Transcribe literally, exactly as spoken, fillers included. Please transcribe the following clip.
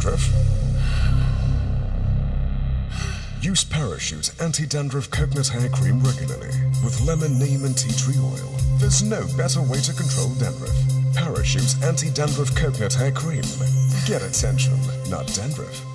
dandruff? Use Parachute's anti-dandruff coconut hair cream regularly with lemon, neem and tea tree oil. There's no better way to control dandruff. Parachute's anti-dandruff coconut hair cream. Get attention, not dandruff.